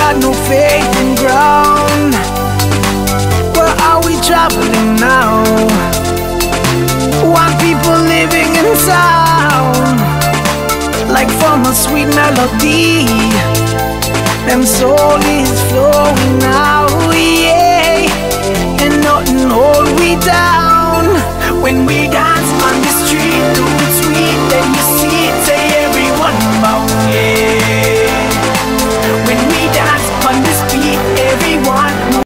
got no faith in ground. Where are we traveling now? One people living in sound, like from a sweet melody. Them soul is flowing now, yeah. And nothing hold we down when we dance.